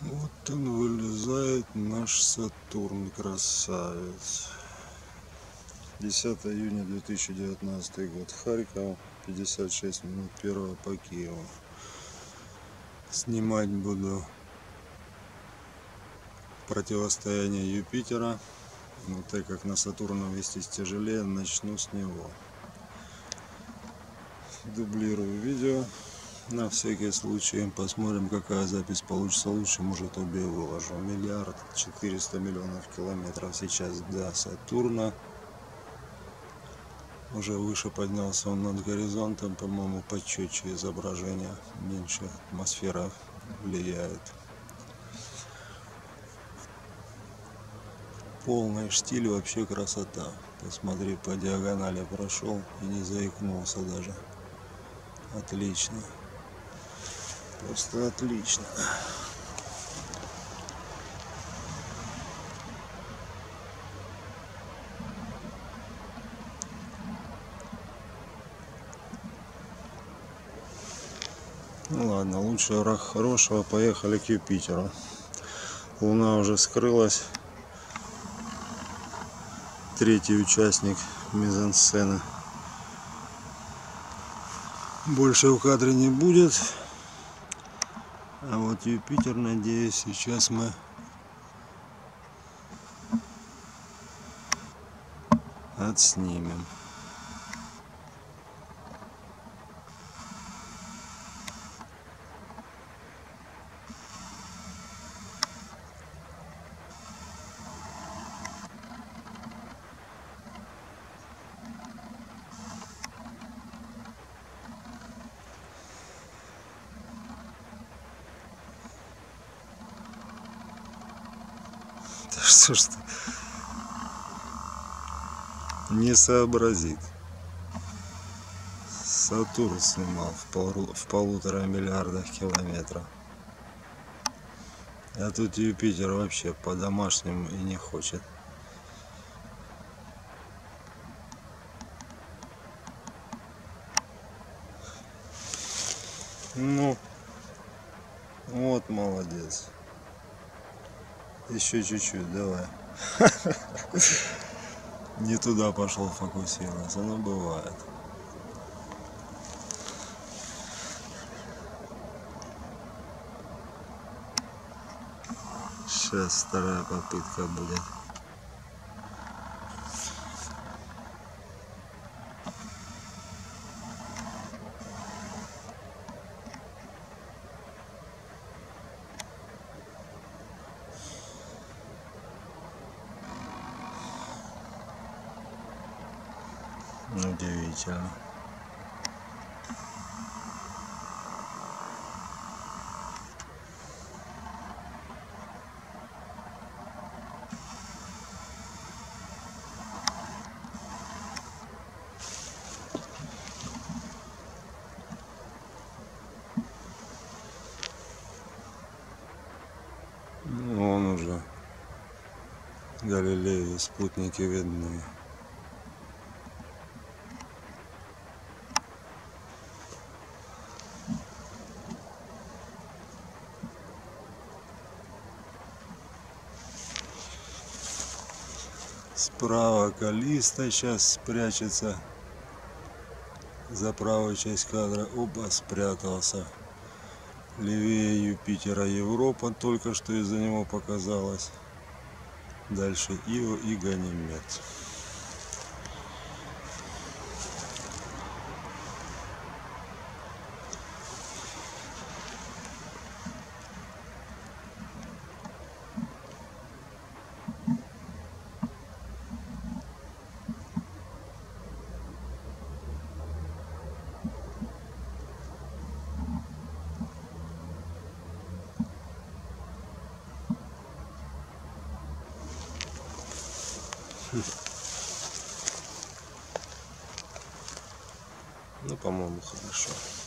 Вот он вылезает, наш Сатурн, красавец. 10 июня 2019 год. Харьков, 56 минут первого по Киеву. Снимать буду противостояние Юпитера. Но так как на Сатурна вестись тяжелее, начну с него. Дублирую видео. На всякий случай посмотрим, какая запись получится лучше. Может, обе выложу. 1 400 000 000 километров сейчас до Сатурна. Уже выше поднялся он над горизонтом. По-моему, почетче изображение. Меньше атмосфера влияет. Полный штиль, вообще красота. Посмотри, по диагонали прошел и не заикнулся даже. Отлично. Просто отлично. Ну ладно, лучше враг хорошего. Поехали к Юпитеру. Луна уже скрылась. Третий участник мизансцены. Больше в кадре не будет. А вот Юпитер, надеюсь, сейчас мы отснимем. Да что ж ты не сообразит. Сатурн снимал в 1,5 миллиарда километров. А тут Юпитер вообще по-домашнему и не хочет. Ну, вот молодец. Еще чуть-чуть, давай. Не туда пошел фокусироваться, но бывает. Сейчас вторая попытка будет. Удивительно. Он уже Галилеи и спутники видны. Справа Каллиста сейчас спрячется за правую часть кадра. Оба, спрятался. Левее Юпитера Европа, только что из-за него показалось. Дальше Ио и Ганимед. Ну, по-моему, хорошо.